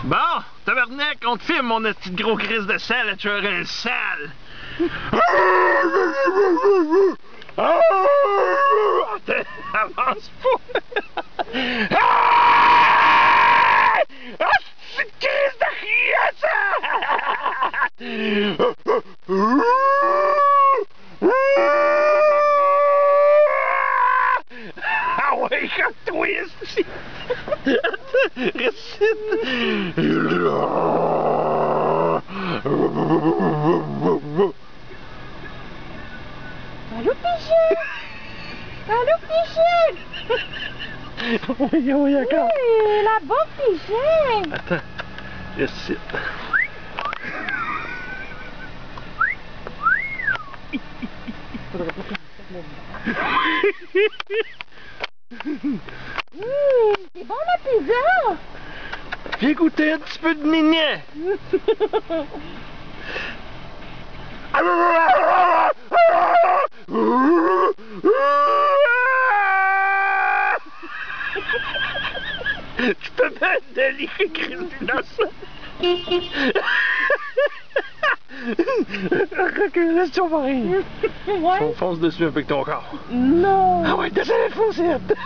Bon, tabarnak, on te filme, mon petit gros crise de sale à tuer un sale. Avance pas. Ah, c'est crise de rien, ça. Ah ouais, comme toi ici. Récite. Allô, Pichette? Allô, Pichette? Oui, d'accord. Oui, la bonne Pichette. Attends, récite. C'est bon la pizza. Viens goûter un petit peu de mignon. Tu peux mettre de l'île innocent. Recule, laisse ton mari. Ouais. Fonce dessus avec ton corps. Non. Ah ouais, t'as la foncette.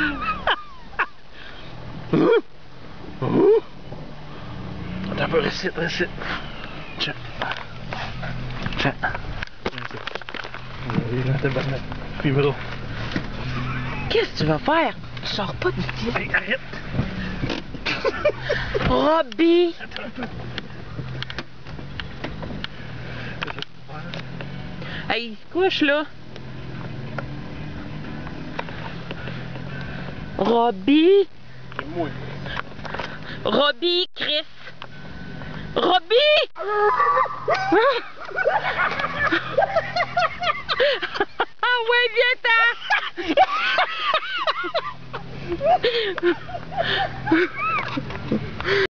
Attends un peu, récite. Tiens. Tiens. Là, t'as pas mal. Puis bro. Qu'est-ce que tu vas faire? Tu sors pas d'ici. Hey, arrête. Robbie. Attends un peu. Hey, il se couche là. Robbie. C'est moi. Robbie, Chris. Robbie! Ah ouais, viens-t'en!